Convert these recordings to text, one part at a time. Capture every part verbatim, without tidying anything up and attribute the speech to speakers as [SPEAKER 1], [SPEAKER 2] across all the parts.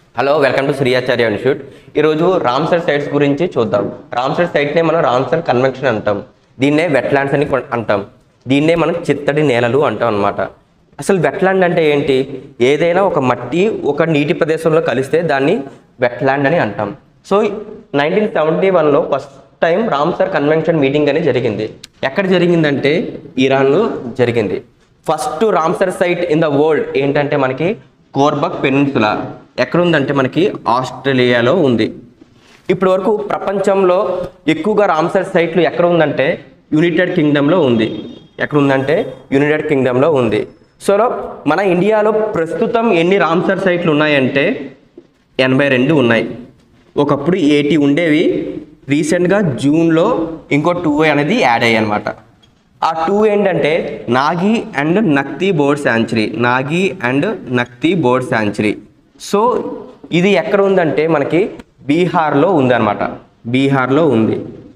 [SPEAKER 1] Hello welcome to Shri Acharya institute. ఈరోజు Ramsar sites గురించి చూద్దాం. రామ్సర్ సైట్నే మనం రామ్సర్ కన్వెన్షన్ అంటాం. దీన్నే వెట్లాండ్స్ అని అంటాం. దీన్నే మనం చిత్తడి నేలలు అంటాం అన్నమాట. అసలు వెట్లాండ్ అంటే ఏంటి? ఏదైనా ఒక మట్టి ఒక నీటి ప్రదేశంలో కలిస్తే దాన్ని వెట్లాండ్ అని అంటాం. సో నైన్టీన్ సెవెంటీ వన్లో first time Ramsar convention meeting అని జరిగింది. ఎక్కడ జరిగిందంటే ఇరాన్లో జరిగింది. First Ramsar site in the world ఏంటంటే మనకి కోర్బక్ పెనిన్సులా ఎక్కడుందంటే మనకి ఆస్ట్రేలియాలో ఉంది. ఇప్పటి వరకు ప్రపంచంలో ఎక్కువగా రామ్సర్ సైట్లు ఎక్కడ ఉందంటే యునైటెడ్ కింగ్డమ్లో ఉంది. ఎక్కడ ఉందంటే యునైటెడ్ కింగ్డమ్లో ఉంది. సో మన ఇండియాలో ప్రస్తుతం ఎన్ని రామ్సర్ సైట్లు ఉన్నాయంటే ఎనభై రెండు ఉన్నాయి. ఒకప్పుడు ఎయిటీ ఉండేవి. రీసెంట్గా జూన్లో ఇంకో టూ అనేది యాడ్ అయ్యాయి అనమాట. ఆ టూ ఏంటంటే Nagi and Nakti bird sanctuary Nagi and Nakti bird sanctuary. So ఇది ఎక్కడ ఉందంటే మనకి బీహార్లో ఉందన్నమాట. బీహార్లో ఉంది.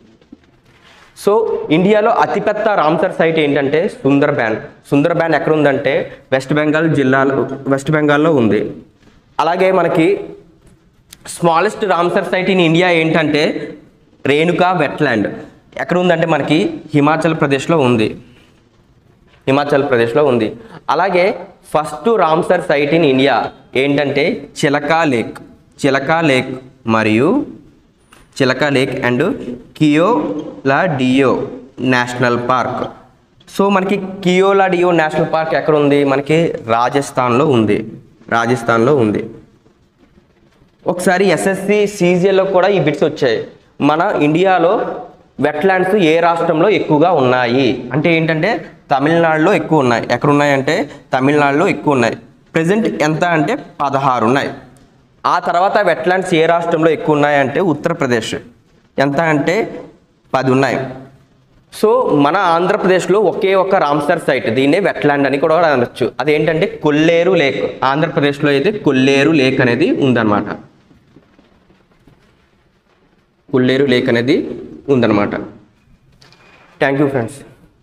[SPEAKER 1] సో ఇండియాలో అతిపెద్ద రామ్సర్ సైట్ ఏంటంటే సుందర్బాన్. సుందర్బాన్ ఎక్కడ ఉందంటే వెస్ట్ బెంగాల్ జిల్లాలో వెస్ట్ బెంగాల్లో ఉంది. అలాగే మనకి smallest Ramsar site in India ఏంటంటే రేణుకా వెట్లాండ్. ఎక్కడ ఉందంటే మనకి హిమాచల్ ప్రదేశ్లో ఉంది. హిమాచల్ ప్రదేశ్లో ఉంది. అలాగే first Ramsar site in India ఏంటంటే చిలకా లేక్. చిలకా లేక్ మరియు Chilika lake and Keoladeo national park. So మనకి కియోలా డియో నేషనల్ పార్క్ ఎక్కడ ఉంది? మనకి రాజస్థాన్లో ఉంది. రాజస్థాన్లో ఉంది. ఒకసారి ఎస్ఎస్సి సీజీఎల్లో కూడా ఈ బిట్స్ వచ్చాయి. మన ఇండియాలో వెట్లాండ్స్ ఏ రాష్ట్రంలో ఎక్కువగా ఉన్నాయి అంటే ఏంటంటే తమిళనాడులో ఎక్కువ ఉన్నాయి. ఎక్కడ ఉన్నాయంటే తమిళనాడులో ఎక్కువ ఉన్నాయి. ప్రజెంట్ ఎంత అంటే పదహారు ఉన్నాయి. ఆ తర్వాత వెట్లాండ్స్ ఏ రాష్ట్రంలో ఎక్కువ ఉన్నాయంటే ఉత్తరప్రదేశ్. ఎంత అంటే పది ఉన్నాయి. సో మన ఆంధ్రప్రదేశ్లో ఒకే ఒక్క రామ్సర్ సైట్, దీన్నే వెట్లాండ్ అని కూడా అనొచ్చు. అదేంటంటే కొల్లేరు లేక్. ఆంధ్రప్రదేశ్లో అయితే కొల్లేరు లేక్ అనేది ఉందన్నమాట. కొల్లేరు లేక్ అనేది ఉందన్నమాట. Thank you friends.